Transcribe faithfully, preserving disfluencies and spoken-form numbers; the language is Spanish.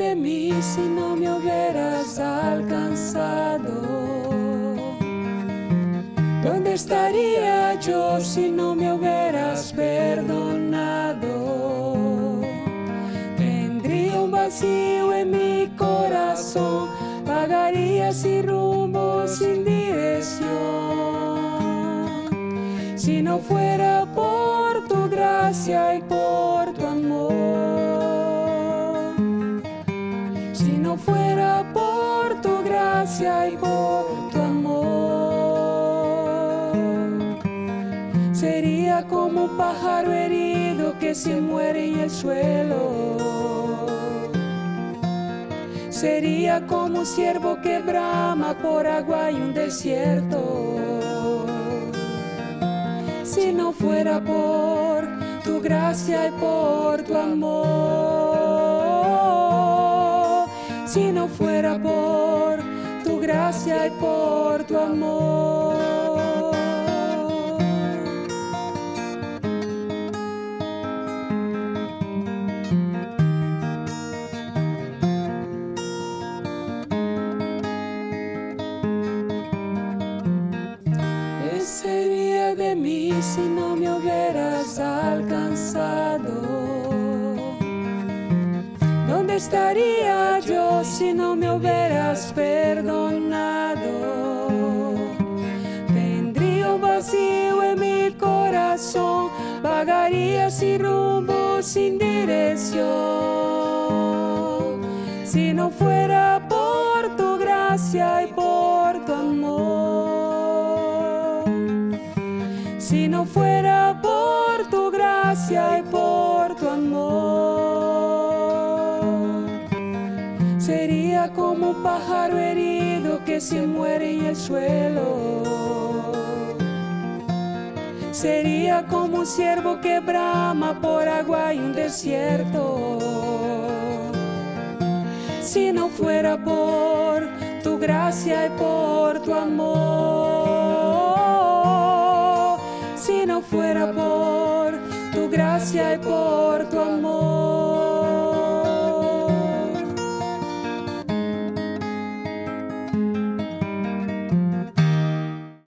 de mí si no me hubieras alcanzado? ¿Dónde estaría yo si no me hubieras perdonado? Tendría un vacío en mi corazón, vagaría sin rumbo, sin dirección. Si no fuera por tu gracia y por tu amor, si no fuera por tu gracia y por tu amor, sería como un pájaro herido que se muere en el suelo. Sería como un ciervo que brama por agua y un desierto. Si no fuera por tu gracia y por tu amor, si no fuera por tu gracia y por tu amor. ¿Qué sería de mí si no me hubieras alcanzado? ¿Dónde estaría yo si no me hubieras perdonado? Tendría un vacío en mi corazón, vagaría sin rumbo, sin dirección. Si no fuera por tu gracia y por tu amor, si no fuera por tu gracia y por tu amor, sería como un pájaro herido que se muere en el suelo. Sería como un ciervo que brama por agua y un desierto. Si no fuera por tu gracia y por tu amor, si no fuera por tu gracia y por tu amor.